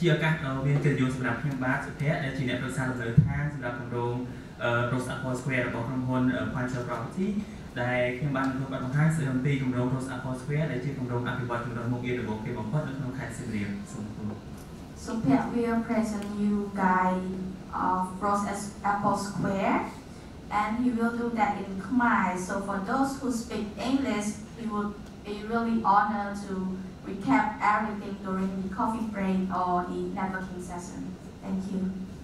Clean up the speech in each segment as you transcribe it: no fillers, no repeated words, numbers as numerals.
chia các viên tiền dùngសម្រាប់ខ្ញុំបាទសុភ័ក្រដែលជាអ្នកប្រឹក្សាដំណើរខាងសម្រាប់គម្រោង Rose Apple Square របស់ក្រុមហ៊ុន Quantum Property ដែលខ្ញុំបានធ្វើបង្ហាញស្ដីអំពីគម្រោង Rose Apple Square ដែលជាគម្រោងអភិវឌ្ឍជំនាន់មុខងាររបស់គេបំផុតនៅក្នុងខេត្តសៀមរាបសូមអរគុណ Suphia will present you guide of Rose Apple Square, and he will do that in Khmer. So for those who speak English, he would be really honored to recap everything during the coffee break or the networking session. Thank you.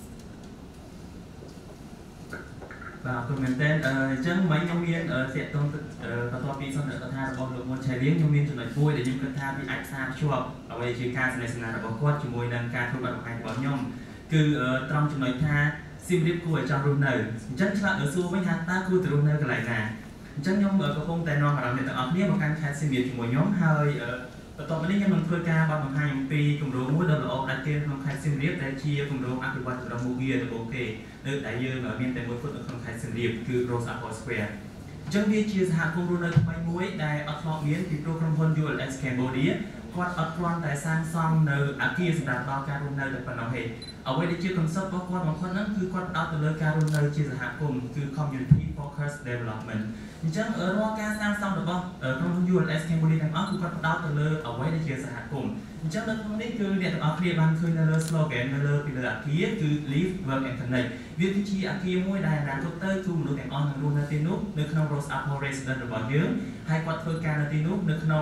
បាទអរគុណមែនទែនអញ្ចឹងមិញខ្ញុំមានតាក់ទងបន្ទាប់ពីសន្និដ្ឋានរបស់លោកមុនឆៃលៀងខ្ញុំមានចំណុចមួយដែលខ្ញុំគិតថាវាអាចផ្សារភ្ជាប់អ្វីជាការសន្និដ្ឋានរបស់គាត់ជាមួយនឹងការធ្វើបទបង្ហាញរបស់ខ្ញុំគឺត្រង់ចំណុចថាសៀមរាបគួរឲ្យចង់រស់នៅអញ្ចឹងឆ្លាតសួរវិញថាតើគួរទៅរស់នៅកន្លែងណាអញ្ចឹងខ្ញុំកំពុងតែនាំអារម្មណ៍អ្នកទាំងអស់គ្នាមកកាន់ខេត្តសៀមរាបជាមួយខ្ញុំហើយបន្ទាប់មកនេះខ្ញុំនឹងធ្វើការបទបង្ហាញអំពីគម្រោងមួយដ៏ល្អដាច់គេក្នុងខេត្តសៀមរាបដែលជាគម្រោងអភិវឌ្ឍន៍របស់មុខងាររបស់គេនៅដែលយើងមានតែមួយគត់នៅក្នុងខេត្តសៀមរាបគឺ Rose Apple Square អញ្ចឹងវាជាសហគមន៍រស់នៅថ្មីមួយដែលអត់ធ្លាប់មានពីព្រោះក្រុមហ៊ុន ULS Cambodia គាត់អត់គ្រាន់តែសាងសង់នៅអគារសម្រាប់ដល់ការរស់នៅតែប៉ុណ្ណោះទេអ្វីដែលជា concept របស់គាត់បំផុតហ្នឹងគឺគាត់ផ្ដោតទៅលើការរស់នៅជាសហគមន៍គឺ community focused development អញ្ចឹងរាល់ការសាងសង់របស់ក្រុមហ៊ុន ULS Cambodia ទាំងអស់គឺគាត់ផ្ដោតទៅលើអ្វីដែលជាសហគមន៍អញ្ចឹងនៅក្នុងនេះគឺអ្នកទាំងអស់គ្នាបានឃើញនៅលើ slogan នៅលើពីលើអគារគឺ live work and connect វាគឺជាអគារមួយដែលអនាគតទៅគឺមនុស្សទាំងអស់នឹងរស់នៅទីនោះនៅក្នុង Rose Apple Residence របស់យើងហើយគាត់ធ្វើការនៅទីនោះនៅក្នុង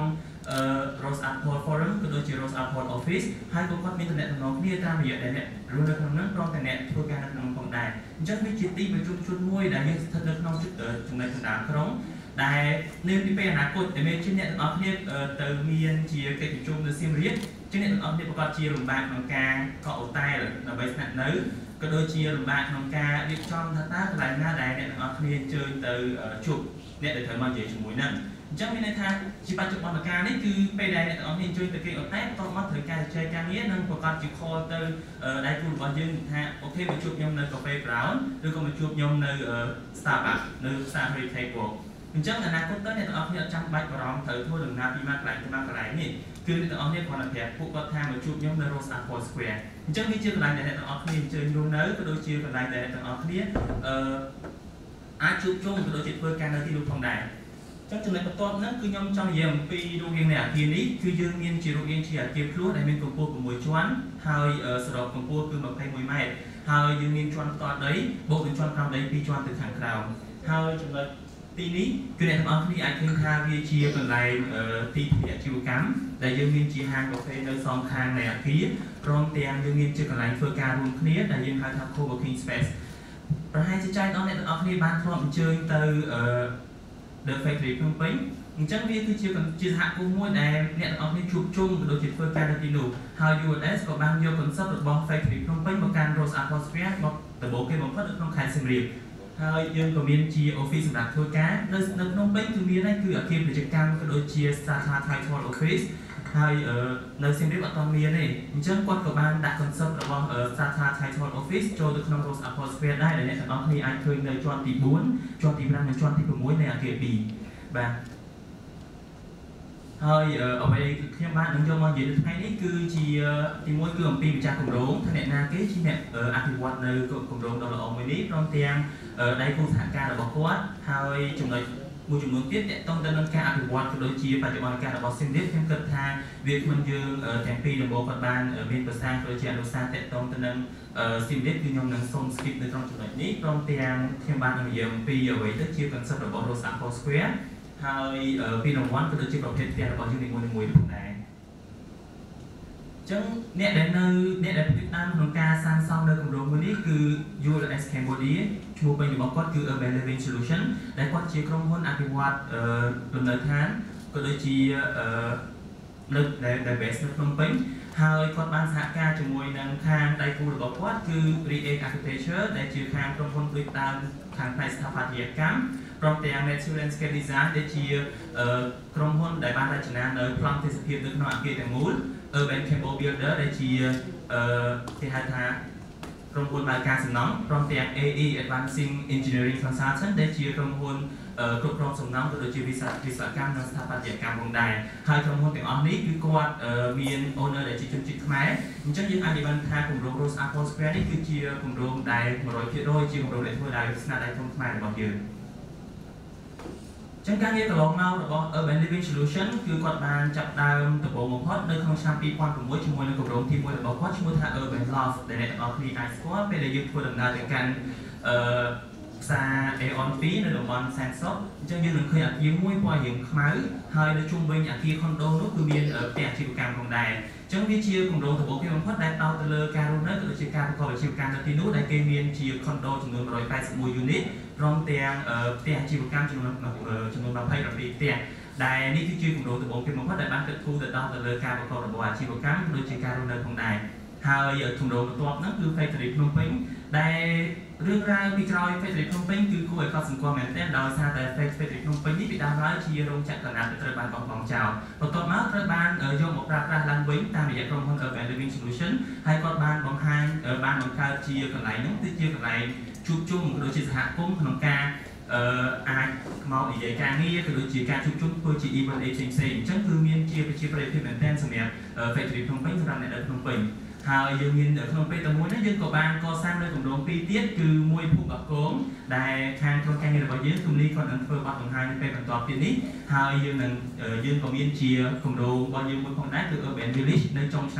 Rose Apple Forum ក៏ដូចជា Rose Apple Office ហើយក៏គាត់មានតំណែងគ្នាតាមរយៈដែលអ្នករស់នៅក្នុងនោះព្រមទាំងអ្នកធ្វើការនៅក្នុងផងដែរអញ្ចឹងវាជាទីប្រជុំជនមួយដែលមានស្ថិតនៅក្នុងចំណុចកណ្ដាលក្រុងដែលនៅពីពេលអនាគតដែលមានជាអ្នកទាំងអស់គ្នាទៅមានជាកិច្ចប្រជុំនៅសៀមរាបជាអ្នកទាំងអស់គ្នាប្រកាសជាលំបាកក្នុងការកក់អូតែលដើម្បីស្នាក់នៅក៏ដូចជាលំបាកក្នុងការរៀបចំថាតើកន្លែងណាដែលអ្នកទាំងអស់គ្នាអញ្ជើញទៅជួបអ្នកដែលត្រូវមកនិយាយជាមួយនឹងអញ្ចឹងមានន័យថាជាបច្ចុប្បន្នកាលនេះគឺពេលដែលអ្នកទាំងអស់គ្នាជួយទៅគេអត់តែបន្តមកត្រូវការចែកការងារនិងប្រកាសជា call ទៅដៃគូរបស់យើងថាអូខេមកជួបខ្ញុំនៅ Cafe Brown ឬក៏មកជួបខ្ញុំនៅ Starbucks នៅផ្សារ Retail Walk អញ្ចឹងអនាគតទៅអ្នកទាំងអស់គ្នាអត់ចាំបាច់បារម្ភត្រូវធ្វើដំណើរពីមួយកន្លែងទៅមួយកន្លែងនេះគឺអ្នកទាំងអស់គ្នាគ្រាន់តែប្រាប់ពួកគាត់ថាមកជួបខ្ញុំនៅ Rose Apple Square អញ្ចឹងវាជាកន្លែងដែលអ្នកទាំងអស់គ្នាអញ្ជើញរស់នៅក៏ដូចជាកន្លែងដែលអ្នកទាំងអស់គ្នាអាចជួបជុំក៏ដូចជាធ្វើការនៅទីនោះផងដែរចឹងចំណុចបន្ទាប់ហ្នឹងគឺខ្ញុំចង់និយាយអំពីរូបរាងនៃអគារនេះគឺយើងមានជារូបរាងជាអគារភ្លោះដែលមានកម្ពស់6ជាន់ហើយសរុបកម្ពស់គឺ21ម៉ែត្រហើយយើងមានជាន់ផ្ទាល់ដីបូកនឹងជាន់ក្រោមដី2ជាន់ទៅខាងក្រោមហើយចំណុចទីនេះគឺអ្នកទាំងអស់គ្នាអាចឃើញថាវាជាកន្លែងទីផ្សារអាជីវកម្មដែលយើងមានជាហាងកាហ្វេនៅសងខាងនៃអគារព្រមទាំងយើងមានជាកន្លែងធ្វើការរួមគ្នាដែលយើងហៅថា co-working space ប្រហែលជាអ្នកទាំងអស់គ្នាបានធ្លាប់អញ្ជើញទៅThe Factory ភ្នំពេញអញ្ចឹងវាគឺជាសហគមន៍មួយដែលអ្នកទាំងអស់គ្នាជួបជុំក៏ដូចជាធ្វើការនៅទីនោះហើយ ULS ក៏បានយក concept របស់ Factory ភ្នំពេញមកកាន់ Rose Apple Square មកដំបូងគេបំផុតនៅក្នុងខេត្តសៀមរាបហើយយើងក៏មានជា office សម្រាប់ធ្វើការនៅភ្នំពេញគឺមានហើយគឺអគារពាណិជ្ជកម្មក៏ដូចជាសាខា Title Office ហើយនៅសៀមរាបអត់ទាន់មានទេអញ្ចឹងគាត់ក៏បានដាក់ concept របស់សាខា Title Office ចូលទៅក្នុង Rose Apple Square ដែរដែលអ្នកទាំងអស់គ្នាអាចឃើញនៅជាន់ទី4ជាន់ទី5និងជាន់ទី6នៃអគារ2បាទហើយអ្វីខ្ញុំបាននឹងយកមកនិយាយនៅថ្ងៃនេះគឺជាទី1គឺអំពីម្ចាស់គម្រោងថាអ្នកណាគេជាអ្នកអភិវឌ្ឍនៅគម្រោងដ៏ល្អមួយនេះព្រមទាំងដៃគូសហការរបស់គាត់ហើយចំណុចមួយចំនួនទៀតតកតងទៅនឹងការអភិវឌ្ឍក៏ដូចជាបច្ចុប្បន្នកាលរបស់សៀមរាបខ្ញុំគិតថាវាគ្មិនយើងទាំងពីរដំបូងគាត់បានមានប្រសាសន៍ក៏ជាអនុសាសន៍តកតងទៅនឹងសៀមរាបគឺខ្ញុំនឹងសូម skip នៅក្នុងចំណុចនេះព្រមទាំងខ្ញុំបាននិយាយអំពីអ្វីទៅជា concept របស់ Rose Apple Square ហើយពីរង្វាន់ក៏ដូចជាប្រភេទផ្ទះរបស់យើងនីមួយៗផងដែរអញ្ចឹងអ្នកដែលផ្ដោតក្នុងការសាងសង់នៅគម្រោងមួយនេះគឺ ULS Cambodia ឈ្មោះពេញរបស់គាត់គឺ Urban Living Solution ដែលគាត់ជាក្រុមហ៊ុនអភិវឌ្ឍលំនៅឋានក៏ដូចជានៅដែល base នៅភ្នំពេញហើយគាត់បានសហការជាមួយនឹងខាងដៃគូរបស់គាត់គឺ Create Architecture ដែលជាខាងក្រុមហ៊ុនដូចតាមខាងផ្នែកស្ថាបត្យកម្មព្រមទាំង Natural Landscape Design ដែលជាក្រុមហ៊ុនដែលបានរចនានៅប្លង់ទេសភាពនៅក្នុងអគារទាំងមូល Urban Campo Builder ដែលជាគេហៅថាក្រុមហ៊ុនបើកការសំណង់ព្រមទាំង AE Advancing Engineering Consultant ដែលជាក្រុមហ៊ុនគ្រប់គ្រងសំណង់ក៏ដូចជាវិស័យកម្មនិងស្ថាបត្យកម្មផងដែរហើយក្រុមហ៊ុនទាំងអស់នេះគឺគាត់មាន owner ដែលជាជនជាតិខ្មែរអចឹងយើងអាចនិយាយបានថាគម្រោង Rose Apple Square នេះគឺជាគម្រោងដែល 100% ជាគម្រោងដែលធ្វើដោយស្នាដៃធំខ្មែររបស់យើងចឹងការងារកន្លងមករបស់ Urban Living Solution គឺគាត់បានចាប់ដើមដំបូងបំផុតនៅក្នុងឆ្នាំ 2006 ជាមួយនឹងគម្រោងទី1របស់គាត់ឈ្មោះថា Urban Loft ដែលអ្នកទាំងអស់គ្នាអាចស្គាល់ពេលដែលយើងធ្វើដំណើរទៅកាន់ផ្សារ Aeon 2 នៅតំបន់ Sandsock អញ្ចឹងយើងនឹងឃើញអគារមួយពណ៌រាងខ្មៅហើយនៅជុំវិញអគារ condo នោះគឺមានផ្ទះអាជីវកម្មផងដែរអញ្ចឹងវាជាគម្រោងដំបូងគេបំផុតដែលតោតទៅលើការរស់នៅក៏ដូចជាការប្រកបអាជីវកម្មនៅទីនោះដែលគេមានជា condo ចំនួន 181 unit ព្រមទាំងផ្ទះអាជីវកម្មចំនួន 27 ផ្ទះដែលនេះគឺជាគម្រោងដំបូងគេបំផុតដែលបានគិតគូរទៅដល់ទៅលើការប្រកបរបរអាជីវកម្មដូចជាការរស់នៅផងដែរហើយគម្រោងបន្ទាប់ហ្នឹងគឺ Factory ភ្នំពេញដែលរឿងរ៉ាវពីក្រោយ Factory ភ្នំពេញគឺគួរឲ្យកត់សម្គាល់មែនទែនដោយសារតែ Factory ភ្នំពេញនេះពីដើមឡើយជារោងចក្រកណ្ដាលដែលត្រូវបានកបចោលបន្ទាប់មកត្រូវបានយកមកប្រើប្រាស់ឡើងវិញតាមរយៈក្រុមហ៊ុន Urban Living Solution ហើយគាត់បានបង្កើតជាកន្លែងហ្នឹងគឺជាកន្លែងជួបជុំក៏ដូចជាសហគមន៍ក្នុងការអាចមកនិយាយការងារក៏ដូចជាការជួបជុំធ្វើជា event ផ្សេងៗអញ្ចឹងគឺមានជាប្រជាប្រិយភាពមែនទែនសម្រាប់ Factory ភ្នំពេញសម្រាប់អ្នកនៅភ្នំពេញហើយយើងមានក្នុងពេលតែមួយនេះយើងក៏បានកសាងនៅគម្រោង2ទៀតគឺមួយភូមិអកងដែលខាងក្រុមការងាររបស់យើងទូនីគាត់នឹងធ្វើបទបង្ហាញនៅពេលបន្ទាប់ទៀតនេះហើយយើងក៏មានជាគម្រោងរបស់យើងមួយផងដែរគឺ Urban Village នៅចុងឆ្នាំ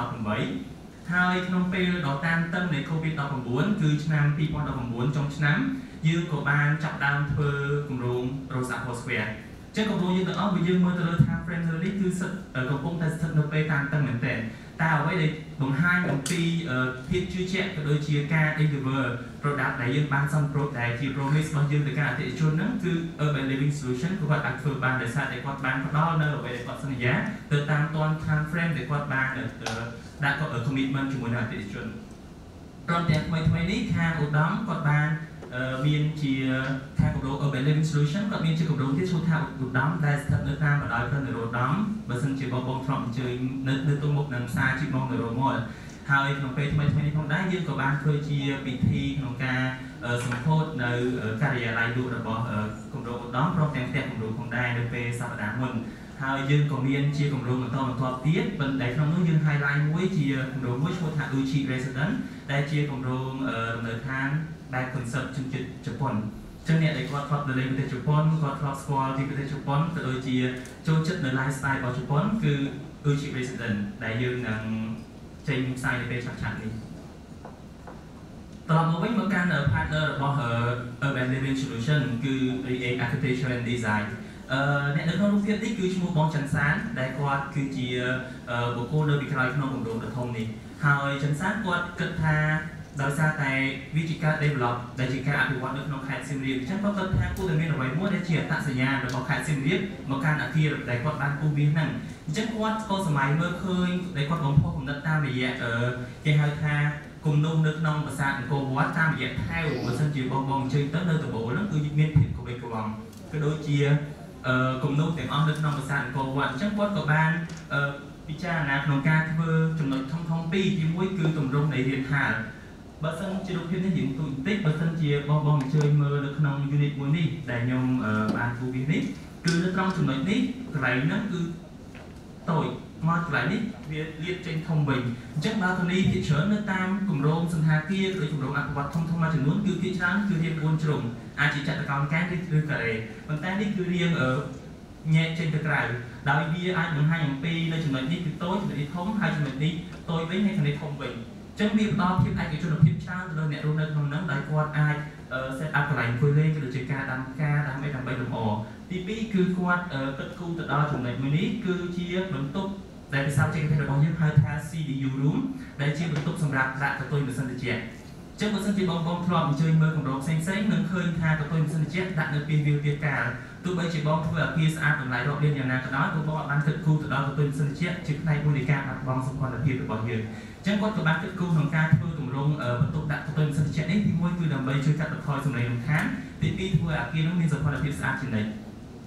2018 ហើយក្នុងពេលដ៏តានតឹងនៃ COVID-19 គឺឆ្នាំ 2019 ចុងឆ្នាំយើងក៏បានចាប់ដើមធ្វើគម្រោង Rose Apple Square ចឹងគម្រោងយើងទាំងអស់វាយើងមើលទៅលើ time frame នេះគឺកំពុងតែស្ថិតនៅពេលតានតឹងមែនទែនតែអ្វីដែលបង្ហាញអំពីភាពជឿជាក់ក៏ដូចជាការ deliver product ដែលយើងបានសំប្រូតដែលជា promise របស់យើងទៅកាន់អតិថិជនហ្នឹងគឺ Urban Living Solution គាត់អាចធ្វើបានដោយសារតែគាត់បានផ្ដល់នៅអ្វីដែលគាត់សន្យាទៅតាមទាន់ time frame ដែលគាត់បានដាក់ commitment ជាមួយនឹងអតិថិជនព្រមទាំងថ្មីនេះខាងឧត្តមគាត់បានមានជាខាងគម្រោង Urban Living Solution គាត់មានជាគម្រោងទៀតឈ្មោះថាឧត្តមដែលស្ថិតនៅតាមបណ្ដោយផ្លូវនរោត្តមបើសិនជាបងធ្លាប់អញ្ជើញនៅទល់មុខនឹងផ្សារជីបងនរោមលហើយក្នុងពេលថ្មីនេះផងដែរយើងក៏បានធ្វើជាពិធីក្នុងការសម្ពោធនៅការិយាល័យលក់របស់គម្រោងឧត្តមព្រមទាំងផ្ទះគម្រោងផងដែរនៅពេលសប្តាហ៍មុនហើយយើងក៏មានជាគម្រោងបន្តទៀតប៉ុន្តែក្នុងនោះយើង highlight មួយជាគម្រោងមួយឈ្មោះថា Uchi Resident ដែលជាគម្រោងលំនៅឋានដែល concept ជនជាតិជប៉ុនចឹងអ្នកដែលគាត់ធ្លាប់ទៅលេងប្រទេសជប៉ុនគាត់ធ្លាប់ស្គាល់ទីប្រទេសជប៉ុនក៏ដូចជាចូលចិត្តនៅ lifestyle របស់ជប៉ុនគឺ Uchi Resident ដែលយើងនឹងចេញផ្សាយនៅពេលឆាប់ៗនេះតោះមកវិញមកកាន់ partner របស់ Urban Living Solution គឺ Create Architecture and Design អ្នកនៅក្នុងរូបភាពនេះគឺឈ្មោះបងច័ន្ទសានដែលគាត់គឺជាបុគ្គលនៅពីក្រោយក្នុងគម្រោងដ៏ធំនេះហើយច័ន្ទសានគាត់គិតថាដោយសារតែវាជាការ develop ដែលជាការអភិវឌ្ឍនៅក្នុងខេត្តសៀមរាបអញ្ចឹងគាត់គិតថាគួរតែមានអ្វីមួយដែលជាអត្តសញ្ញាណរបស់ខេត្តសៀមរាបមកកាន់អគារដែលគាត់បានគូសវាសហ្នឹងអញ្ចឹងគាត់ក៏សម័យមើលឃើញដែលគាត់បំផុសគំនិតតាមរយៈគេហៅថាគំនូរនៅក្នុងប្រាសាទអង្គរវត្តតាមរយៈថែវបើសិនជាបងអញ្ជើញទៅនៅដំបូលហ្នឹងគឺមានភាពកវិកវងក៏ដូចជាគំនូរទាំងអស់នៅក្នុងប្រាសាទអង្គរវត្តអញ្ចឹងគាត់ក៏បានពិចារណាក្នុងការធ្វើចំណុចធំពីរទីមួយគឺទម្រង់នៃរានហាលបើសិនជារូបភាពនេះយើងទូចបន្តិចបើសិនជាបងអញ្ជើញមើលនៅក្នុង unit មួយនេះដែលខ្ញុំបានគូសវាសនេះគឺនៅត្រង់ចំណុចនេះកន្លែងហ្នឹងគឺតូចមកកន្លែងនេះវាលាតចេញធំវិញអញ្ចឹងបើកនីជាច្រើននៅតាមគម្រោងសន្តាគារឬគម្រោងអភិវឌ្ឍធំមួយចំនួនគឺភាគច្រើនគឺរាង4ជ្រុងអាចជាចតុកោណកែងឬការ៉េប៉ុន្តែនេះគឺរាងញែកចេញទៅក្រៅដោយវាអាចបង្ហាញអំពីនៅចំណុចនេះគឺតូចចំណុចនេះធំហើយចំណុចនេះតូចវិញហើយចំណុចធំវិញអញ្ចឹងវាផ្ដល់ភាពឯកជនភាពច្រើនទៅលើអ្នករស់នៅក្នុងនោះដែលគាត់អាច set up កន្លែងអង្គុយលេងក៏ដូចជាការដាំដើម្បីលម្អទី2គឺគាត់គិតគូរទៅដល់ចំណុចមួយនេះគឺជាបន្ទប់ដែលភាសាបច្ចេកទេសរបស់យើងហៅថា CDU room ដែលជាបន្ទប់សម្រាប់ដាក់កតុយម៉ាស៊ីនត្រជាក់ចឹងបើសិនជាបងធ្លាប់អញ្ជើញមើលគម្រោងផ្សេងៗនឹងឃើញថាកតុយម៉ាស៊ីនត្រជាក់ដាក់នៅពីវាលកាលទោះបីជាបងធ្វើអគារស្អាតតម្លៃរាប់លានយ៉ាងណាក៏ដោយទោះបងបានគិតគូរទៅដល់កតុយម៉ាស៊ីនត្រជាក់ជាផ្នែកមួយនៃការបាត់បង់សម្ព័ន្ធភាពរបស់យើងចឹងគាត់ក៏បានគិតគូរក្នុងការធ្វើគម្រោងបន្ទប់ដាក់កតុយម៉ាស៊ីនត្រជាក់នេះទី1គឺដើម្បីជួយកាត់បន្ថយសំឡេងរំខានទី2ធ្វើឲ្យអគារនោះមានសម្ព័ន្ធភាពស្អាតជានិច្ច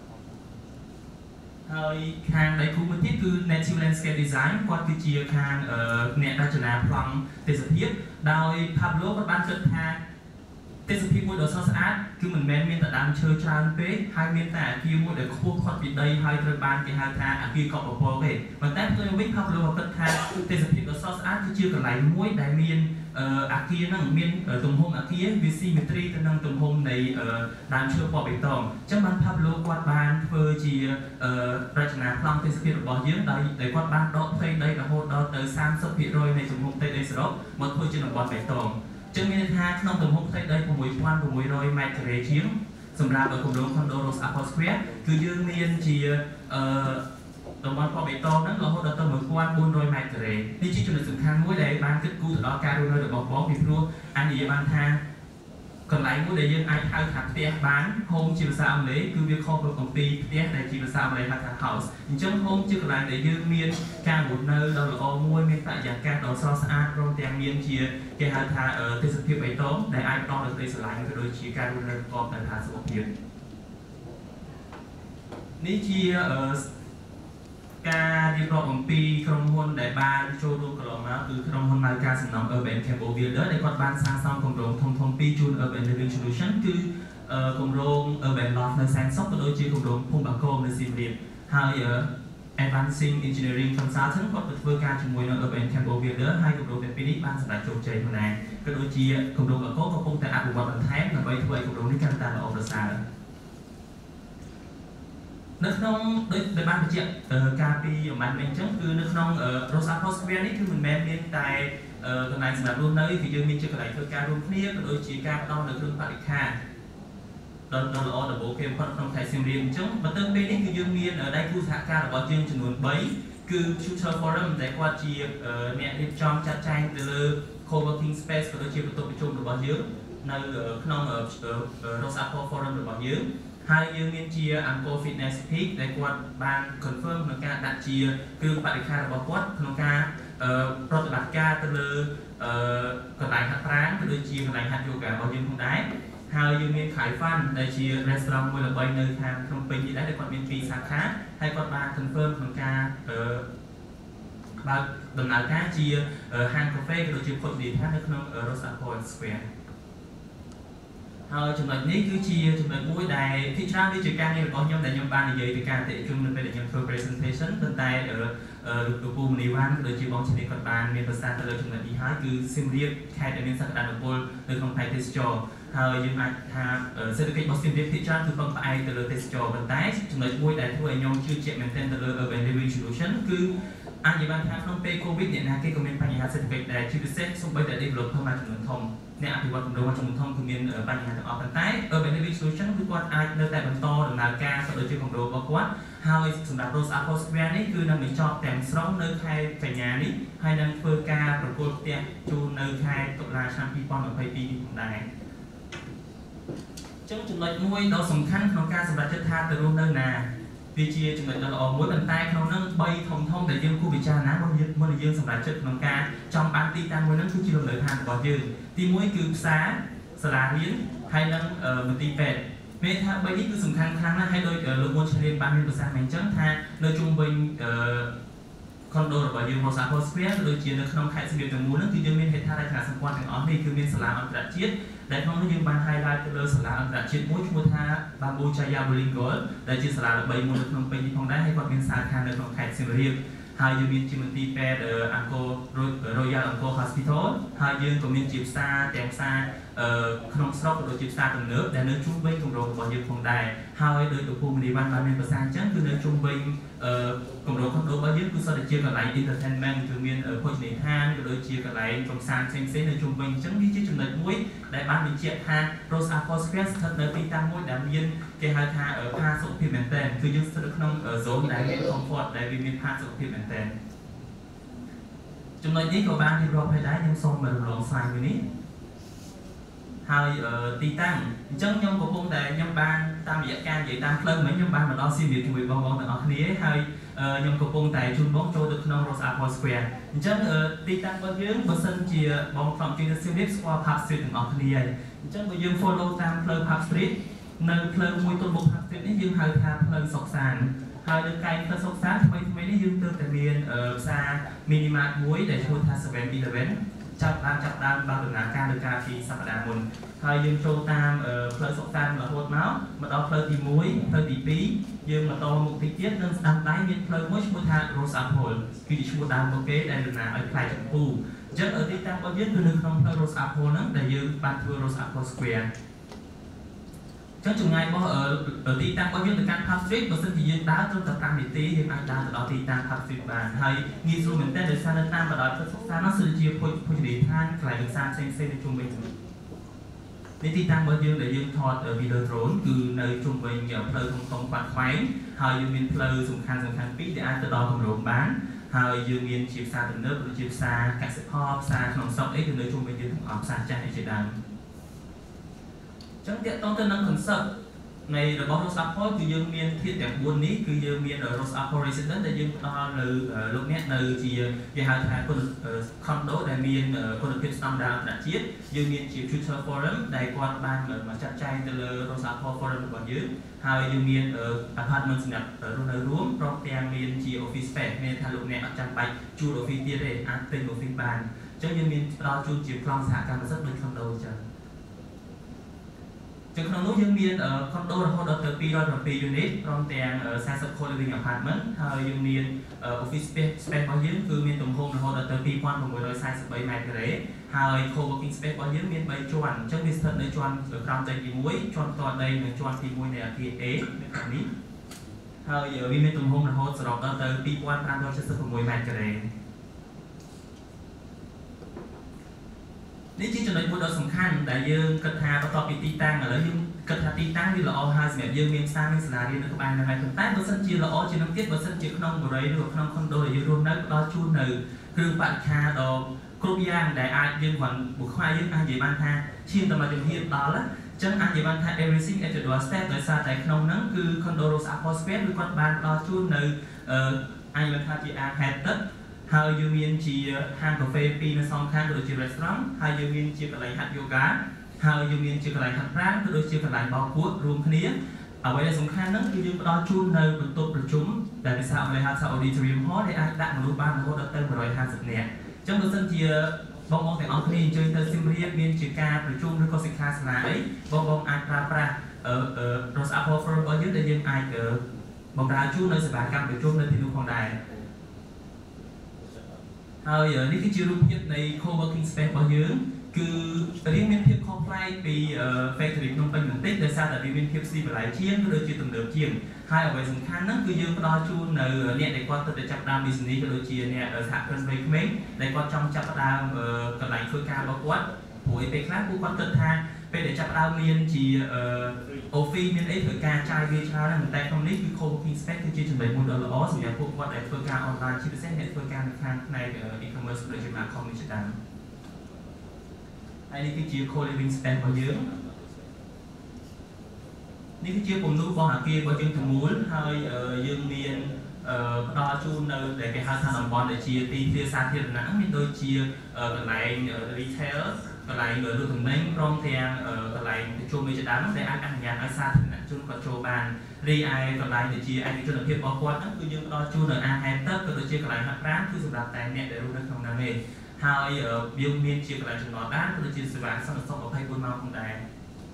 ហើយខាងដៃគូមួយទៀតគឺ Native Landscape Design គាត់គឺជាខាងអ្នករចនាប្លង់ទេសភាពដោយ Pablo គាត់បានគិតថាទេសភាពមួយដ៏ស្រស់ស្អាតគឺមិនមែនមានតែដើមឈើច្រើនពេកហើយមានតែអគារមួយដែលខ្ពស់ផុតពីដីហើយត្រូវបានគេហៅថាអគារកប់ពពកទេប៉ុន្តែផ្ទុយមកវិញផាប់ឡូគិតថាទេសភាពដ៏ស្រស់ស្អាតគឺជាកន្លែងមួយដែលមានអគារហ្នឹងមានទំហំអគារវាស៊ីមេទ្រីទៅនឹងទំហំនៃដើមឈើពណ៌បៃតងអញ្ចឹងបានផាប់ឡូគាត់បានធ្វើជារចនាប្លង់ទេសភាពរបស់យើងដោយគាត់បានដកផ្ទៃដីរហូតដល់ទៅ 30% នៃទំហំផ្ទៃដីសរុបមកធ្វើជាតំបន់បៃតងចឹងមានន័យថាក្នុងទំហំផ្ទៃដី 6,600 ម៉ែត្រការ៉េជាងសម្រាប់គម្រោង Condo Rose Apple Square គឺយើងមានជាតំបន់ពណ៌បៃតងហ្នឹងរហូតដល់ទៅ 1,400 ម៉ែត្រការ៉េនេះជាចំណុចសំខាន់មួយដែលបានគិតគូរទៅដល់ការរស់នៅរបស់បងពីព្រោះអញនិយាយបានថាកន្លែងមួយដែលយើងអាចហៅថាផ្ទះបាន home ជាភាសាអង់គ្លេសគឺវាខុសពីអំពីផ្ទះដែលជាភាសាអង់គ្លេសហៅថា house អញ្ចឹង home ជាកន្លែងដែលយើងមានការរស់នៅដ៏ល្អមួយមានបរិយាកាសដ៏ស្រស់ស្អាតព្រមទាំងមានជាគេហៅថាទេសភាពបៃតងដែលអាចផ្ដល់នូវក្តីស្រឡាញ់ក៏ដូចជាការរស់នៅប្រកបដោយផាសុកភាពនេះជាការរៀបរាប់អំពីក្រុមហ៊ុនដែលបានចូលរួមកន្លងមកគឺក្រុមហ៊ុនម៉ៅការសំណង់ Urban Campo Builder ដែលគាត់បានសាងសង់គម្រោងធំៗពីរជូន Urban Living Solution គឺគម្រោង Urban Loft នៅសែនសុខក៏ដូចជាគម្រោងភូមិបាគោមនៅសៀមរាបហើយ Advancing Engineering Consultant គាត់ទៅធ្វើការជាមួយនឹង Urban Campo Builder ហើយគម្រោងទាំងពីរនេះបានសម្រេចជោគជ័យផងដែរក៏ដូចជាគម្រោងបាគោកំពុងតែអភិវឌ្ឍបន្ថែមដើម្បីធ្វើឲ្យគម្រោងនេះកាន់តែល្អប្រសើរនៅក្នុងដោយបានបញ្ជាក់ការពីអំបញ្ញមិញអញ្ចឹងគឺនៅក្នុង Rose Apple Square នេះគឺមិនមែនមានតែកន្លែងសម្រាប់រស់នៅគឺយើងមានជាកន្លែងធ្វើការរួមគ្នាក៏ដូចជាការផ្ដល់នៅគ្រឿងបរិក្ខារដ៏ល្អដំបូងគេបំផុតក្នុងខេត្តសៀមរាបអញ្ចឹងបន្ទាប់ពីនេះគឺយើងមានដៃគូសហការរបស់យើងចំនួន3គឺ Future Forum ដែលគាត់ជាអ្នករៀបចំចាត់ចែងទៅលើ Co-working Space ក៏ដូចជាបន្ទប់ប្រជុំរបស់យើងនៅក្នុង Rose Apple Forum របស់យើងហើយយើងមានជា Angkor Fitness Peak ដែលគាត់បាន confirm ក្នុងការដាក់ជាគ្រឿងបរិក្ខាររបស់គាត់ក្នុងការប្រតិបត្តិការទៅលើកន្លែងហាត់ប្រាណក៏ដូចជាកន្លែងហាត់ yoga របស់យើងផងដែរហើយយើងមាន Khai Fun ដែលជា restaurant មួយល្បីនៅខាងក្នុងពេញនេះដែរដែលគាត់មាន2សាខាហើយគាត់បាន confirm ក្នុងការបើកដំណើរការជាហាងកាហ្វេក៏ដូចជាភោជនីយដ្ឋាននៅក្នុង Rose Apple Squareហើយចំណុចនេះគឺជាចំណុចមួយដែលទីច្រើនវាជាការងាររបស់ខ្ញុំដែលខ្ញុំបាននិយាយទៅការអតិថិជននៅពេលដែលខ្ញុំធ្វើ presentation ប៉ុន្តែលោកពូមនីវ៉ាន់ក៏ដូចជាបងឈ្នាគាត់បានមានប្រសាសន៍ទៅលើចំណុចនេះហើយគឺសៀមរាបខេត្តដែលមានសក្តានុពលនៅក្នុងផ្នែកទេសចរហើយយើងអាចថាសេដ្ឋកិច្ចរបស់សៀមរាបទីច្រើនគឺពឹងផ្អែកទៅលើទេសចរប៉ុន្តែចំណុចមួយដែលធ្វើឲ្យខ្ញុំជឿជាក់មែនទែនទៅលើ Urban Living Solution គឺអាចនិយាយបានថាក្នុងពេល COVID អ្នកណាគេក៏មានបញ្ហាសេដ្ឋកិច្ចដែរជាពិសេសសូម្បីតែ developer មួយចំនួនធំអ្នកអភិវឌ្ឍគម្រោងចំនួនធំគឺមានបញ្ហាទាំងអស់ប៉ុន្តែ Urban Living Solution គឺគាត់អាចនៅតែបន្តដំណើរការក៏ដូចជាគម្រោងរបស់គាត់ហើយសម្រាប់ Rose Apple Square នេះគឺនឹងបញ្ចប់ទាំងស្រុងនៅខែកញ្ញានេះហើយនឹងធ្វើការប្រគល់ផ្ទះជូននៅខែតុលាឆ្នាំ 2022 នេះផងដែរចឹងចំណុចមួយដ៏សំខាន់ក្នុងការសម្រេចចិត្តថាទៅរស់នៅណាវាជាចំណុចដ៏ល្អមួយប៉ុន្តែក្នុងនោះ3ធំដែលយើងគួរពិចារណាមុនយើងសម្រេចចិត្តក្នុងការចង់បានទីតាំងមួយនោះគឺជាលំនៅឋានរបស់យើងទី1គឺផ្សារសាលារៀនហើយនិងមន្ទីរពេទ្យមានថា3នេះគឺសំខាន់ខ្លាំងណាស់ហើយដោយលោកមុនឆ្លៀនបានមានប្រសាសន៍មែនអញ្ចឹងថានៅជុំវិញcondo របស់យើង Rose Apple Square ក៏ដូចជានៅក្នុងខេត្តសៀមរាបទាំងមូលនោះគឺយើងមានហេដ្ឋារចនាសម្ព័ន្ធទាំងអស់នេះគឺមានសាលាអន្តរជាតិដែលក្នុងនោះយើងបាន highlight ទៅលើសាលាអន្តរជាតិមួយឈ្មោះថា Bamboo Jaya Bilingual ដែលជាសាលាល្បីមួយនៅក្នុងពេញនេះផងដែរហើយគាត់មានសាខានៅក្នុងខេត្តសៀមរាបហើយយើងមានជាមន្ទីរពេទ្យ Angkor Royal Angkor Hospital ហើយយើងក៏មានជាផ្សារទាំងផ្សារក្នុងស្រុកក៏ដូចជាផ្សារទំនើបដែលនៅជុំវិញគម្រោងរបស់យើងផងដែរហើយដោយលោកពូមនីវ៉ាន់បានមានប្រសាសន៍អញ្ចឹងគឺនៅជុំវិញគម្រោងខុនដូរបស់យើងគឺសុទ្ធតែជាកន្លែង entertainment គឺមានភោជនីយដ្ឋានក៏ដូចជាកន្លែងកំសាន្តផ្សេងៗនៅជុំវិញអញ្ចឹងវាជាចំណុចមួយដែលបានបញ្ជាក់ថា Rose Apple Square ស្ថិតនៅទីតាំងមួយដែលមានគេហៅថាផាសុកភាពមែនទែនគឺយើងស្ថិតនៅក្នុង zone ដែលមាន comfort ដែលវាមានផាសុកភាពមែនទែនចំណុចនេះក៏បានរៀបរាប់ឲ្យដែរខ្ញុំសូមរំលង slide មួយនេះហើយទីតាំងអញ្ចឹងខ្ញុំកំពុងតែខ្ញុំបានតាមរយៈការនិយាយតាមផ្លូវមិញខ្ញុំបានមកដល់សៀមរាបជាមួយបងទាំងអស់គ្នាហើយខ្ញុំកំពុងតែជូនបងចូលទៅក្នុង Rose Apple Square អញ្ចឹងទីតាំងរបស់យើងបើសិនជាបងក្រុមជិះទៅសៀមរាបស្គាល់ Park Street ទាំងអស់គ្នាហើយអញ្ចឹងបើយើង follow តាមផ្លូវ Park Street នៅផ្លូវមួយទល់មុខ Park Street នេះយើងហៅថាផ្លូវសុកសានហើយនៅកែងផ្លូវសុកសានថ្មីនេះយើងទើបតែមានផ្សារ Minimart មួយដែលឈ្មោះថា 7-Eleven អចាប់ដើមបើដំណើរការលើការពីសប្តាហ៍មុនហើយយើងចូលតាមផ្លូវសុខសាន្តរហូតមកដល់ផ្លូវទី1ផ្លូវទី2យើងបន្តមុខទីទៀតនឹងស្ដាំដៃមានផ្លូវមួយឈ្មោះថា Rose Apple គឺជាឈ្មោះដើមរបស់គេដែលតំណាងឲ្យផ្លែចម្ពូអញ្ចឹងទីតាំងរបស់យើងគឺនៅក្នុងផ្លូវ Rose Apple ហ្នឹងដែលយើងបានធ្វើ Rose Apple Square ចឹងចម្ងាយរបស់ទីតាំងរបស់យើងទៅកាន់ Park Street បើសិនជាយើងដើរត្រឹមតែ5នាទីយើងអាចដើរទៅដល់ទីតាំង Park Street បានហើយងាយស្រួលមែនទែនដោយសារនៅតាមបណ្ដោយផ្លូវសិក្សានោះសិជាភោជនីយដ្ឋានកន្លែងកម្សាន្តផ្សេងៗនៅជុំវិញនេះទីតាំងរបស់យើងដែលយើងថតវីដេអូ drone គឺនៅជុំវិញផ្លូវធំៗខ្វាត់ខ្វែងហើយយើងមានផ្លូវសំខាន់ៗពីរដែលអាចទៅដល់គម្រោងបានហើយយើងមានជាផ្សារទំនើបដូចជាផ្សារកសិផលផ្សារក្នុងស្រុកអីគឺនៅជុំវិញយើងទាំងអស់ផ្សារចាស់នេះជាដើមចឹងទាក់ទងទៅនឹង concept នៃរបស់ Rose Apple គឺយើងមានធាតុទាំង4នេះគឺយើងមាន Rose Apple Residence ដែលយើងផ្ដល់នៅលោកអ្នកនៅជាគេហៅថា condo ដែលមានគុណភាពស្តង់ដារអន្តរជាតិយើងមានជា Future Forum ដែលគាត់បានមកចាត់ចែងទៅលើ Rose Apple Forum របស់យើងហើយយើងមាន apartment សម្រាប់រស់នៅរួមព្រមទាំងមានជា office space មានថាលោកអ្នកអត់ចាំបាច់ជួល office ទៀតទេអាចទិញ office បានអញ្ចឹងយើងមានផ្ដល់ជូនជាក្រុមសហកម្មសិទ្ធិដូច condo អញ្ចឹងក្នុងនោះយើងមាន condo រហូតដល់ទៅ207 unit ព្រមទាំង40 co-living apartment ហើយយើងមាន office space របស់យើងគឺមានទំហំរហូតដល់ទៅ2643 ម៉ែត្រការ៉េហើយ co-working space របស់យើងមាន3ជាន់អញ្ចឹងវាស្ថិតនៅជាន់ក្រោមដីទី1ជាន់តដីនិងជាន់ទី1នៃអគារ A នៅខាងនេះហើយវាមានទំហំរហូតសរុបដល់ទៅ2576 ម៉ែត្រការ៉េនេះជាចំណុចមួយដ៏សំខាន់ដែលយើងគិតថាបន្ទាប់ពីទីតាំងឥឡូវយើងគិតថាទីតាំងវាល្អហើយសម្រាប់យើងមានផ្សារមានសាលារៀននៅក្បែរហ្នឹងហើយប៉ុន្តែបើសិនជាល្អជាងនោះទៀតបើសិនជាក្នុងបរិយាឬក្នុង condo ដែលយើងរស់នៅផ្ដល់ជូននៅគ្រឿងបរិក្ខារដ៏គ្រប់យ៉ាងដែលអាចយើងគ្រាន់បុគ្គលយើងអាចនិយាយបានថាឈានដល់ជំហានដល់អញ្ចឹងអាចនិយាយបានថា everything at your doorstep ដោយសារតែក្នុងហ្នឹងគឺ condo Rose Apple Square គឺគាត់បានផ្ដល់ជូននៅអាចនិយាយថាជាអាងហេតុទឹកហើយយើងមានជាហាងកាហ្វេ2នៅសងខាងក៏ដូចជា restaurant ហើយយើងមានជាកន្លែងហាត់ yoga ហើយយើងមានជាកន្លែងហាត់ប្រាណក៏ដូចជាកន្លែងបោកគក់រួមគ្នាអ្វីដែលសំខាន់ហ្នឹងគឺយើងផ្ដល់ជូននៅបន្ទប់ប្រជុំដែលភាសាអង់គ្លេសហៅថា auditorium hall ដែលអាចដាក់មនុស្សបានរហូតដល់ទៅ150នាក់អញ្ចឹងបើសិនជាបងទាំងអស់គ្នាអញ្ជើញទៅសៀមរាបមានជាការប្រជុំឬក៏សិក្ខាសាលាអីបងអាចប្រើប្រាស់ Rose Apple Forum របស់យើងដែលយើងអាចបម្រើជូននៅសេវាកម្មប្រជុំនៅទីនោះផងដែរហើយនេះគឺជារូបភាពនៃ co-working space របស់យើងគឺរៀងមានភាពខុសប្លែកពី factory ក្នុងពេញបន្តិចដោយសារតែវាមានភាពស៊ីវិល័យជាងឬជាទំនើបជាងហើយអ្វីសំខាន់ហ្នឹងគឺយើងផ្ដល់ជូននៅអ្នកដែលគាត់ទៅចាប់ដើម business ក៏ដូចជាអ្នកសហគ្រិនវ័យក្មេងដែលគាត់ចង់ចាប់ដើមកន្លែងធ្វើការរបស់គាត់ព្រោះឯពេលខ្លះពួកគាត់គិតថាពេលដែលចាប់ដើមមានជា office មានអីធ្វើការចាយវាច្រើនណាស់តែក្នុងនេះគឺ co-working space គឺជាចំណុចមួយដ៏ល្អសម្រាប់ពួកគាត់ដែលធ្វើការ online ជាពិសេសអ្នកធ្វើការនៅខាងផ្នែក e-commerce ដូចជា marketing ជាដើមហើយនេះគឺជា co-living space របស់យើងនេះគឺជាពំនូរបស់អគាររបស់យើងទាំងមូលហើយយើងមានផ្ដល់ជូននៅដែលគេហៅថាតំបន់ដែលជាទីធ្លាសាធារណៈមានដូចជាកន្លែង retail កន្លែងលក់ទំនិញព្រមទាំងកន្លែងប្រជុំជាដើមដែលអាចអនុញ្ញាតឲ្យសាធារណជនគាត់ចូលបានរីឯកន្លែងដែលជាឯកជនភាពរបស់គាត់ហ្នឹងគឺយើងផ្ដល់ជូននៅអាងហែលទឹកក៏ដូចជាកន្លែងហាត់ប្រាណគឺសម្រាប់តែអ្នកដែលរស់នៅក្នុងនោះទេហើយយើងមានជាកន្លែងចំណតដានក៏ដូចជាសេវាសន្តិសុខ24ម៉ោងផងដែរ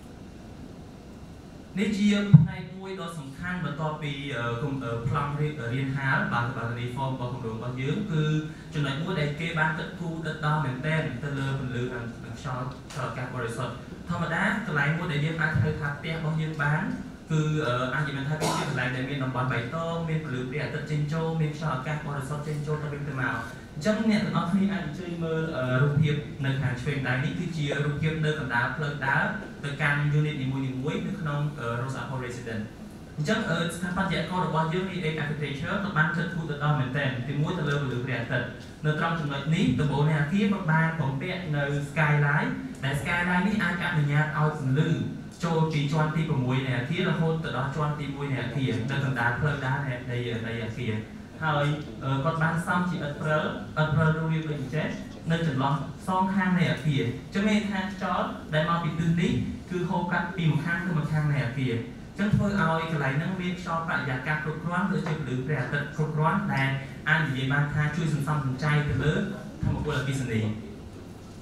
នេះជាផ្នែកមួយដ៏សំខាន់បន្ទាប់ពីប្លង់រៀនហាលបាទ reform របស់គម្រោងរបស់យើងគឺចំណុចមួយដែលគេបានគិតគូរដិតដល់មែនទែនទៅលើពន្លឺនិងខ្យល់កាសបរិសុទ្ធធម្មតាកន្លែងមួយដែលយើងអាចហៅថាផ្ទះរបស់យើងបានគឺអាចនិយាយថាវាជាកន្លែងដែលមានតំបន់បៃតងមានពន្លឺព្រះអាទិត្យចេញចូលមានខ្យល់អាកាសបរិសុទ្ធចេញចូលទៅវិញទៅមកអញ្ចឹងអ្នកទាំងអស់គ្នាអាចអញ្ជើញមើលរូបភាពនៅខាងឆ្វេងដៃនេះគឺជារូបភាពនៅកណ្ដាលផ្លូវដើរទៅកាន់ unit នីមួយៗនៅក្នុង Rose Apple Residence អញ្ចឹងស្ថាបត្យកររបស់យើង EA Architecture ក៏បានគិតគូរទៅដល់មែនទែនទីមួយទៅលើពន្លឺព្រះអាទិត្យនៅត្រង់ចំណុចនេះដំបូលនៃអគារបានបំពាក់នៅ skyline ដែល skyline នេះអាចអនុញ្ញាតឲ្យពន្លឺចូលពីជាន់ទី6នៃអគាររហូតទៅដល់ជាន់ទី1នៃអគារនៅកណ្ដាលផ្លូវដើរនៃអគារហើយគាត់បានសំជាឥដ្ឋព្រិលរួចដូចចេះនៅចន្លោះសងខាងនៃអគារចឹងមានថាខ្យល់ដែលមកពីទិសនេះគឺហូរកាត់ពីម្ខាងទៅម្ខាងនៃអគារចឹងធ្វើឲ្យកន្លែងហ្នឹងមានខ្យល់បរិយាកាសគ្រប់គ្រាន់ដូចជាពន្លឺព្រះអាទិត្យគ្រប់គ្រាន់ដែលអាចនិយាយបានថាជួយសន្សំសំចៃទៅលើធម្មពលអគ្គិសនី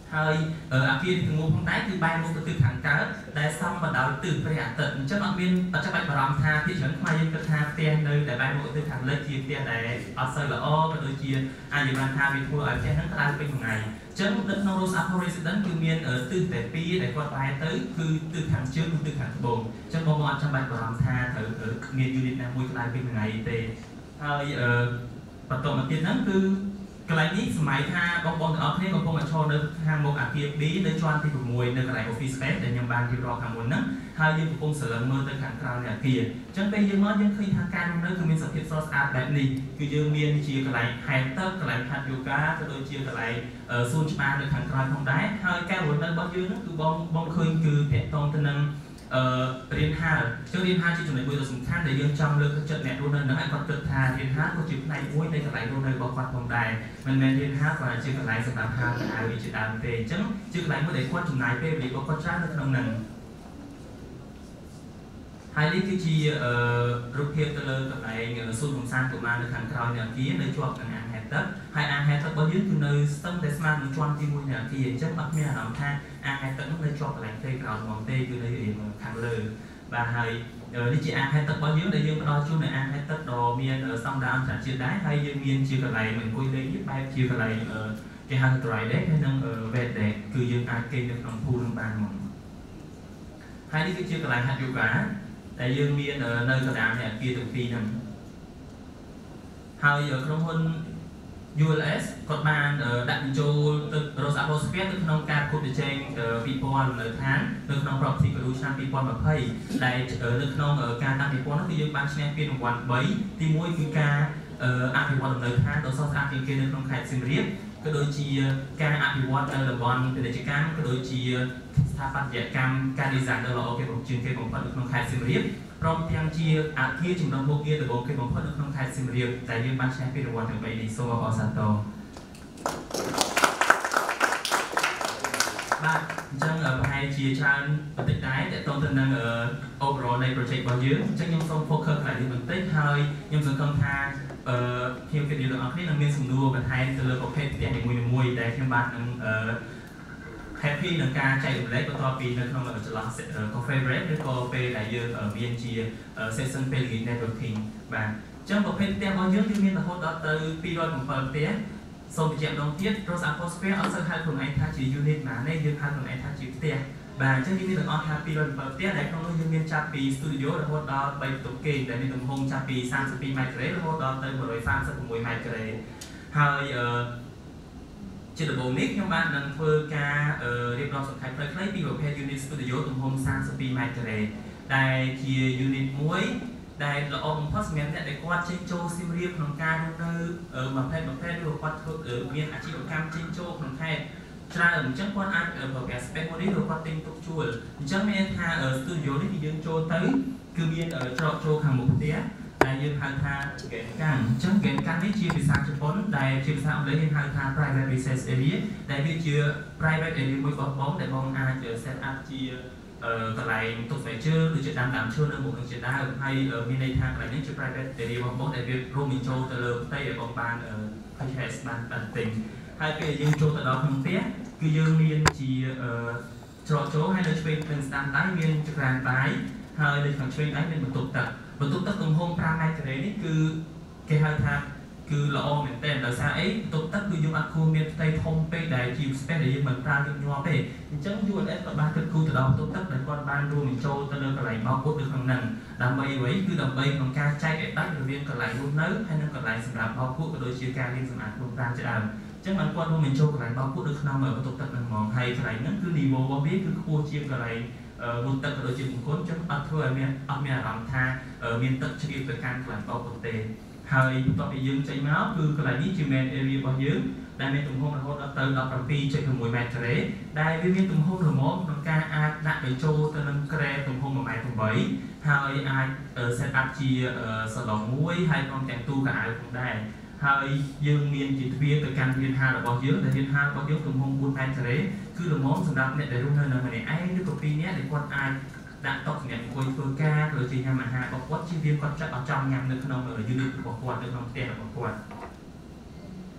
hơi ở kia thì ngô phong tái từ bay một từ thẳng cá đại xong và đào từ về hạ tận chất đoạn viên ở chất bạch và làm tha thị trấn mai dân cất tha tiền nơi để bay một từ thẳng lên chia tiền để ở sơ là o và đôi chia ai thì bàn tha vì thua ở trên hắn ta bên một ngày chấm đất nô sa phô resident từ miền ở từ để pi để qua bài tới cứ từ thẳng trước từ thẳng bồn trong bông trong bạch và làm tha ở miền du lịch nam môi cái bên một ngày thì hơi và tổng mặt tiền đó cứ cái này ní máy tha bong ở thế còn không cho được hàng một ạc kia bí để cho anh thì thuộc mùi nơi cái này office space để nhằm bàn thì rò hàng muốn nắng hai dương cũng sửa mơ tới hàng cao nhà kia chẳng bây giờ mới dân khi thang can nơiคือមានសភាពស្រស់ស្អាតបែបនេះគឺយើងមានជាកន្លែងហែលទឹកកន្លែងហាត់យូហ្គាក៏ដូចជាកន្លែងសួនច្បារនៅខាងក្រោយផងដែរហើយការរស់នៅរបស់យើងហ្នឹងគឺបងឃើញគឺតាក់ទងទៅនឹងរៀនហាលជាចំណុចមួយដ៏សំខាន់ដែលយើងចង់លើកទឹកចិត្តអ្នករស់នៅនឹងឲ្យគាត់គិតថារៀនហាលក៏ជាផ្នែកមួយនៃកន្លែងរស់នៅរបស់គាត់ផងដែរមិនមែនរៀនហាលគ្រាន់តែជាកន្លែងសម្រាប់ហាលតែឲ្យជាដើមទេអញ្ចឹងជាកន្លែងមួយដែលគាត់ចំណាយពេលវេលារបស់គាត់ច្រើននៅក្នុងហ្នឹងហើយនេះគឺជារូបភាពទៅលើកន្លែងសួនកំសាន្តកុមារនៅខាងក្រោយនៃអគារនៅជាប់នឹងអាងហែលទឹកហើយអាងហែលទឹករបស់យើងគឺនៅស្ទឹងតែស្មើនឹងជាន់ទី1នៃអគារអញ្ចឹងអត់មានអារម្មណ៍ថាអាងហែលទឹកនោះនៅជាប់កន្លែងផ្ទៃក្រោយហ្មងទេគឺនៅខាងលើបាទហើយនេះជាអាងហែលទឹករបស់យើងដែលយើងផ្ដល់ជូននៅអាងហែលទឹកដ៏មានស្តង់ដារអន្តរជាតិដែរហើយយើងមានជាកន្លែងអង្គុយលេងបែបជាកន្លែងគេហៅ dry deck ហើយនិង wet deck គឺយើងអាចគេងនៅក្នុង pool នឹងបានហ្មងហើយនេះគឺជាកន្លែងហាត់យូហ្គាដែលយើងមាននៅកណ្ដាលនៃអគារទាំងពីរហ្នឹងហើយក្រុមហ៊ុន ULS គាត់បានដាក់បញ្ចូលទឹក Rosa Atmosphere ទៅក្នុងការប្រកួតប្រជែង2000លំនៅឋាននៅក្នុង Property Guru ឆ្នាំ2020ដែលនៅក្នុងការតាំងពិព័រណ៍នោះគឺយើងបានឈ្នះពានរង្វាន់3ទី1គឺការអភិវឌ្ឍលំនៅឋានដ៏ស្រស់ស្អាតជាងគេនៅក្នុងខេត្តសៀមរាបក៏ដូចជាការអភិវឌ្ឍនៅតំបន់ពាណិជ្ជកម្មក៏ដូចជាស្ថាបត្យកម្មការ design ដ៏ល្អជាងគេបំផុតនៅក្នុងខេត្តសៀមរាបព្រមទាំងជាអគារចម្រុះមុខងារដំបូងគេបំផុតនៅក្នុងខេត្តសៀមរាបដែលយើងបានឈ្នះពានរង្វាន់ទាំង3នេះសូមអបអរសាទរបាទអញ្ចឹងប្រហែលជាច្រើនបន្តិចដែរតើតើទៅនឹង overall នៃ project របស់យើងអញ្ចឹងខ្ញុំសូម focus កន្លែងនេះបន្តិចហើយខ្ញុំសង្ឃឹមថាខ្ញុំគិតថាអ្នកនរគ្នានឹងមានសំណួរបន្ថែមទៅលើប្រភេទផ្ទះនីមួយៗដែលខ្ញុំបាននឹងhappy នឹងការចែករំលែកបន្ទាប់ពីនៅក្នុងចន្លោះ coffee break ឬក៏ពេលដែលយើងមានជា session ពេល networking បាទអញ្ចឹងប្រភេទផ្ទះរបស់យើងគឺមានរហូតដល់ទៅ207ផ្ទះសូមបញ្ជាក់ម្ដងទៀត Rosa Atmosphere អត់សូវហៅខ្លួនឯងថាជា unit ណាទេយើងហៅខ្លួនឯងថាជាផ្ទះបាទអញ្ចឹងយើងមានទាំងអស់ថា207ផ្ទះដែលក្នុងនោះយើងមានចាប់ពី studio រហូតដល់3បន្ទប់គេដែលមានទំហំចាប់ពី32ម៉ែត្រការ៉េរហូតដល់ទៅ136ម៉ែត្រការ៉េហើយជាដំបូងនេះខ្ញុំបាននឹងធ្វើការរៀបរាប់សង្ខេបខ្លីៗពីប្រភេទ unit studio ទំហំ32ម៉ែត្រការ៉េដែលជា unit មួយដែលល្អបំផុតសម្រាប់អ្នកដែលគាត់ចេញចូលសៀមរាបក្នុងការរស់នៅមួយប្រភេទឬគាត់ធ្វើមានអាជីវកម្មចេញចូលក្នុងខេត្តច្រើនអញ្ចឹងគាត់អាចប្រើប្រាស់ space មួយនេះឬគាត់ទិញទុកជួលអញ្ចឹងមានថា studio នេះគឺយើងចូលទៅគឺមានច្រកចូលខាងមុខផ្ទះដែលយើងហៅថា gate កាន់អញ្ចឹង gate កាន់នេះជាភាសាជប៉ុនដែលជាភាសាអង់គ្លេសយើងហៅថា private access area ដែលវាជា private area មួយរបស់បងដែលបងអាច set up ជាកន្លែងទុកស្បែកជើងឬជាដើមឈើនៅមុខនឹងជាដើមហើយមានន័យថាកន្លែងនេះជា private area របស់បងដែលវារួមបញ្ចូលទៅលើផ្ទៃឲ្យបងបាន purchase បានទិញហើយពេលយើងចូលទៅដល់ក្នុងផ្ទះគឺយើងមានជាច្រកចូលហើយនៅឆ្វេងនិងស្ដាំដៃមានចក្រានបាយហើយនៅខាងឆ្វេងដៃមានបន្ទប់ទឹកទំហំ5ម៉ែត្រការ៉េនេះគឺគេហៅថាគឺល្អមែនទែនដោយសារអីបន្ទប់ទឹកគឺយើងអត់គួរមានផ្ទៃធំពេកដែលជា space ដែលយើងមិនប្រើញឹកញាប់ទេអញ្ចឹង ULS ក៏បានគិតគូរទៅដល់បន្ទប់ទឹកដែលគាត់បានរួមបញ្ចូលទៅលើកន្លែងបោកពុតនៅក្នុងហ្នឹងដើម្បីអ្វីគឺដើម្បីក្នុងការចែកឲ្យដាច់រវាងកន្លែងរស់នៅហើយនិងកន្លែងសម្រាប់បោកពុតក៏ដូចជាការលាងសម្អាតខ្លួនប្រាណជាដើមអញ្ចឹងបានគាត់រួមបញ្ចូលកន្លែងបោកពុតនៅក្នុងបន្ទប់ទឹកហ្នឹងហ្មងហើយកន្លែងហ្នឹងគឺ niveau របស់វាគឺខ្ពស់ជាងកន្លែងមុនទឹកក៏ដូចជាបង្គន់អញ្ចឹងអត់ធ្វើឲ្យមានអារម្មណ៍ថាមានទឹកជ្រាបទៅកាន់កន្លែងបោកពុតទេហើយបន្ទាប់ពីយើងចេញមកគឺកន្លែងនេះជា main area របស់យើងដែលមានទំហំរហូតដល់ទៅ 17.6 ម៉ែត្រការ៉េដែលវាមានទំហំល្មមក្នុងការអាចដាក់បញ្ចូលទៅនឹងក្រែទំហំ1.8 ម៉ែត្រហើយអាច set up ជាសាឡុងមួយហើយព្រមទាំងទូកៅអៅផងដែរហើយយើងមានជាទ្វារទៅកាន់រានហាលរបស់យើងដែលរានហាលរបស់យើងទំហំ4ម៉ែត្រការ៉េគឺល្មមសម្រាប់អ្នកដែលរស់នៅម្នាក់ឯងឬក៏ពីរនាក់ដែលគាត់អាចដាក់តុសម្រាប់អង្គុយធ្វើការឬជាញ៉ាំអាហាររបស់គាត់ជាវាគាត់ចិត្តអត់ចង់ញ៉ាំនៅក្នុង unit របស់គាត់នៅក្នុងផ្ទះរបស់គាត់ហ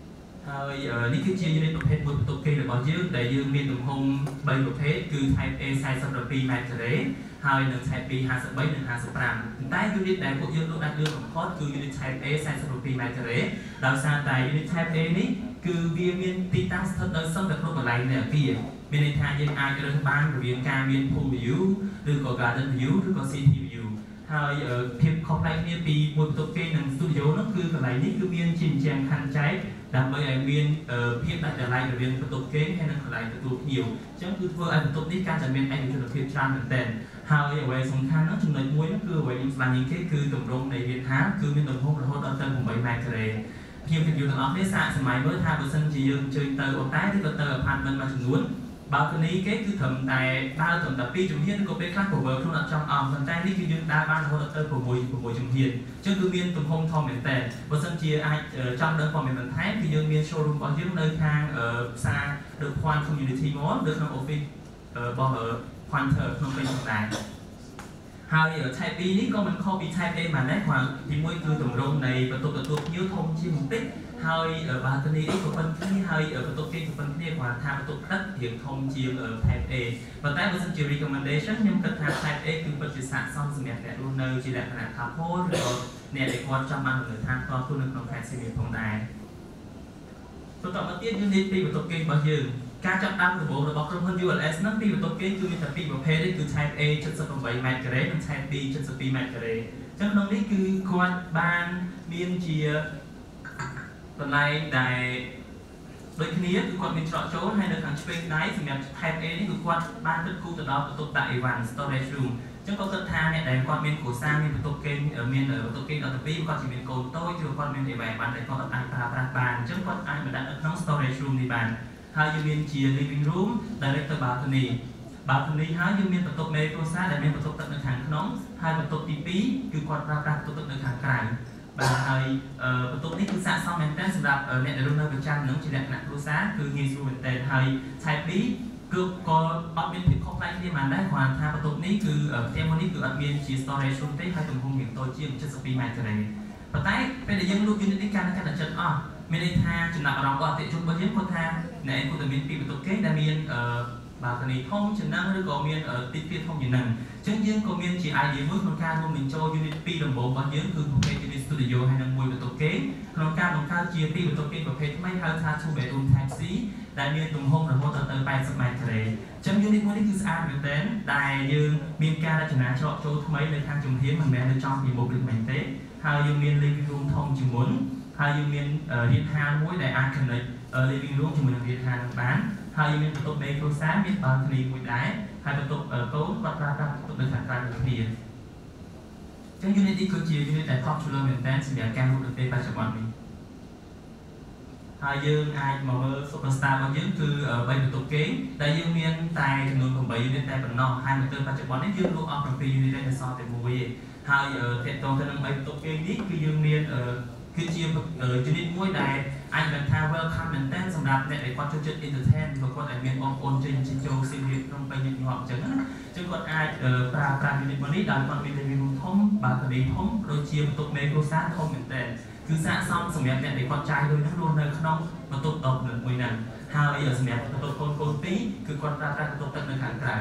ហើយនេះគឺជា unit ប្រភេទមួយបន្ទប់គេរបស់យើងដែលយើងមានទំហំ3ប្រភេទគឺ type A 42 ម៉ែត្រការ៉េហើយនិង type B 53និង55ប៉ុន្តែ unit ដែលពួកយើងអាចលើកបំផុតគឺ unit type A 42 ម៉ែត្រការ៉េដោយសារតែ unit type A នេះគឺវាមានទីតាំងស្ថិតនៅសឹងតែគ្រប់កន្លែងនៃអគារមានន័យថាយើងអាចរើសបានរវាងការមាន pool view ឬក៏ garden view ឬក៏ city view ហើយភាពខុសប្លែកគ្នាពីមួយបន្ទប់គេនិង studio នោះគឺកន្លែងនេះគឺមានជាជាងខណ្ឌចែកដើម្បីឲ្យមានភាពដាច់ដោយឡែករវាងបន្ទប់គេហើយនិងកន្លែងទទួលភ្ញៀវអញ្ចឹងគឺធ្វើឲ្យបន្ទប់នេះកាន់តែមានឯកជនភាពច្រើនមែនទែនហើយអ្វីសំខាន់នោះចំណុចមួយនោះគឺអ្វីខ្ញុំស្ដាប់ជាងគេគឺទម្រង់នៃវាលហាលគឺមានទំហំរហូតដល់ទៅ8ម៉ែត្រការ៉េភ្ញៀវទាំងអស់គ្នាសាកសម័យមើលថាបើសិនជាយើងអញ្ជើញទៅអូតែឬក៏ទៅ apartment មួយចំនួនbalcony គេគឺត្រឹមតែដើរត្រឹមតែ2ជំហានឬក៏ពេលខ្លះ cover ខ្លួនអត់ចង់អស់ប៉ុន្តែនេះគឺយើងដើរបានរហូតដល់ទៅ6ជំហានអញ្ចឹងគឺមានទំហំធំមែនតើបើសិនជាអាចចង់ដឹងព័ត៌មានបន្ថែមគឺយើងមាន showroom របស់យើងនៅខាងផ្សារ The Point Community Mall នៅក្នុង office របស់ Pointer ក្នុងពេលនេះដែរហើយ type B នេះក៏មិនខុសពី type A បានដែរព្រោះទីមួយគឺទម្រង់នៃបន្ទប់ទទួលភ្ញៀវធំជាងបន្តិចហើយ balcony នេះក៏ប៉ុន្តែគ្នាហើយបន្ទប់គេក៏ប៉ុន្តែគ្នាគាត់ថាបន្ទប់ទឹករៀងធំជាង type A ប៉ុន្តែបើសិនជា recommendation ខ្ញុំគិតថា type A គឺពិតជាស័ក្តិសមសម្រាប់អ្នករស់នៅជាលក្ខណៈ couple ឬក៏អ្នកដែលគាត់ចង់បានលំនៅឋានផ្ទាល់ខ្លួននៅក្នុងខេត្តសៀមរាបផងដែរបន្តមកទៀតយើងនិយាយពីបន្ទប់គេរបស់យើងការចាប់ដើមដំបូងរបស់ក្រុមហ៊ុន ULS ហ្នឹងពីបន្ទប់គេគឺមានតែពីរប្រភេទគឺ type A 78ម៉ែត្រការ៉េនិង type B 72ម៉ែត្រការ៉េអញ្ចឹងក្នុងនេះគឺគាត់បានមានជាកន្លែងដែលដូចគ្នាគឺគាត់មានច្រកចូលហើយនៅខាងឆ្វេងដៃសម្រាប់ type A នេះគឺគាត់បានគិតគូរទៅដល់បន្ទប់ដាក់អីវ៉ាន់ storage room អញ្ចឹងគាត់គិតថាអ្នកដែលគាត់មានគ្រួសារមានបន្ទប់គេមានបន្ទប់គេដល់ទៅ2គាត់ជាមានកូនតូចឬគាត់មានអីវ៉ាន់បានតែគាត់អាចប្រើប្រាស់បានអញ្ចឹងគាត់អាចមកដាក់នៅក្នុង storage room នេះបានហើយយើងមានជា living room direct ទៅ balcony ហើយយើងមានបន្ទប់មេគ្រួសារដែលមានបន្ទប់ទឹកនៅខាងក្នុងហើយបន្ទប់ទី2គឺគាត់ប្រើប្រាស់បន្ទប់ទឹកនៅខាងក្រៅបាទហើយបន្ទប់នេះគឺស័ក្តិសមមែនទែនសម្រាប់អ្នកដែលរស់នៅប្រចាំនឹងជាលក្ខណៈគ្រួសារគឺងាយស្រួលមែនទែនហើយ type B គឺក៏អត់មានភាពខុសប្លែកគ្នាបានដែរគ្រាន់ថាបន្ទប់នេះគឺផ្ទះមួយនេះគឺអត់មានជា storage room ទេហើយទំហំវាតូចជាង72ម៉ែត្រការ៉េប៉ុន្តែពេលដែលយើងលក់ unit នេះកាន់តែចិត្តអស់មានន័យថាចំណាប់អារម្មណ៍របស់អតិថិជនរបស់យើងគាត់ថាអ្នកគាត់តែមានពីរបន្ទប់គេដែលមានbalcony ធំជាងហ្នឹងឬក៏មានទីធ្លាធំជាងហ្នឹងអញ្ចឹងយើងក៏មានជា idea មួយក្នុងការរួមបញ្ចូល unit 2ដំបូងរបស់យើងគឺប្រភេទ unit studio ហើយនិងមួយបន្ទប់គេក្នុងការបង្កើតជាពីរបន្ទប់គេប្រភេទថ្មីហៅថា two bedroom type C ដែលមានទំហំរហូតដល់ទៅ80ម៉ែត្រការ៉េអញ្ចឹង unit មួយនេះគឺស្អាតមែនទែនដែលយើងមានការរចនាច្រកចូលថ្មីនៅខាងជំហានមិនមែននៅចំពីមុខដូចមែនទេហើយយើងមាន living room ធំជាងមុនហើយយើងមានរានហាលមួយដែលអាច connect living room ជាមួយនឹងរានហាលនឹងបានហើយមានបន្ទប់មេគ្រួសារមាន balcony មួយដែរហើយបន្ទប់កូនគាត់ប្រើប្រាស់បន្ទប់នៅខាងក្រៅដូចគ្នាអញ្ចឹង unit នេះគឺជា unit ដែល popular មែនទែនសម្រាប់ការលក់នៅពេលបច្ចុប្បន្ននេះហើយយើងអាចមកមើល superstar របស់យើងគឺ3បន្ទប់គេដែលយើងមានតែចំនួន8 unit តែប៉ុណ្ណោះហើយនៅពេលបច្ចុប្បន្ននេះយើងលក់អស់7 unit តែសល់តែមួយហើយទាក់ទងទៅនឹង3បន្ទប់គេនេះគឺយើងមានគឺជា unit មួយដែលអាចបានថា welcome មែនតើសម្រាប់អ្នកដែលគាត់ចូលចិត្ត entertain ឬគាត់ដែលមានបងប្អូនចេញចូលសៀមរាបក្នុងពេលញឹកញាប់អញ្ចឹងណាអញ្ចឹងគាត់អាចប្រើប្រាស់ unit នេះដោយគាត់មាន living room ធំ balcony ធំដូចជាបន្ទប់មេគ្រួសារធំមែនតើគឺស័ក្តិសមសម្រាប់អ្នកដែលគាត់ចាយលុយហ្នឹងរស់នៅក្នុងបន្ទប់តូចមួយហ្នឹងហើយសម្រាប់បន្ទប់កូនពីរគឺគាត់ប្រើប្រាស់បន្ទប់ទឹកនៅខាងក្រៅ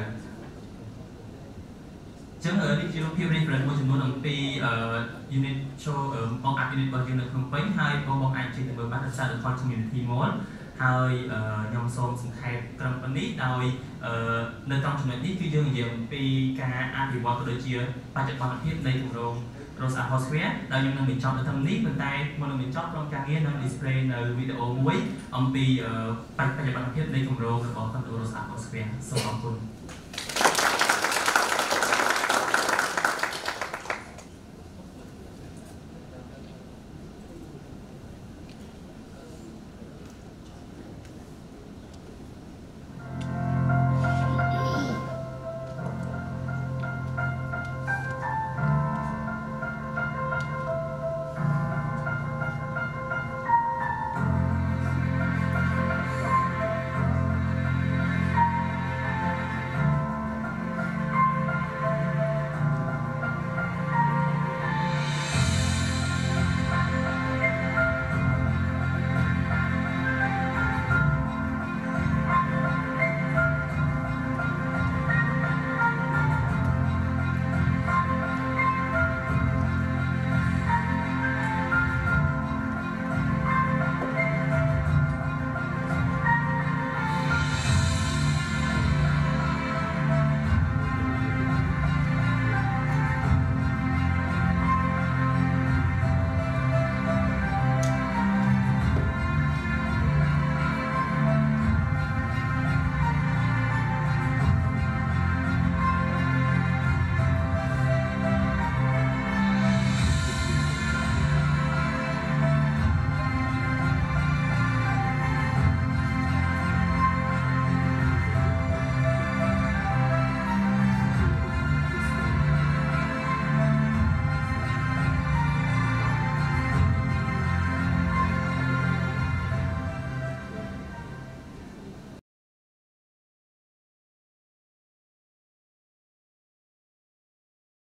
ចឹងនេះជារូបភាព reference មួយចំនួនអំពី unit show បងអាប់ unit របស់យើងនៅក្នុងពេញហើយបងអាចជិះទៅមើលបាននៅផ្សារ The Point Community Mall ហើយខ្ញុំសូមសង្ខេបត្រឹមប៉ុណ្នេះដោយនៅtrongចំណុចនេះគឺយើងនិយាយអំពីការអភិវឌ្ឍក៏ដូចជាបច្ចុប្បន្នភាពនៃគម្រោង Rosa House Square ដែលខ្ញុំនឹងបញ្ចប់នៅត្រឹមនេះប៉ុន្តែមុននឹងបញ្ចប់ក្រុមការងារនឹង display នៅវីដេអូមួយអំពីបច្ចុប្បន្នភាពនៃគម្រោងរបស់ Rosa House Square សូមអរគុណ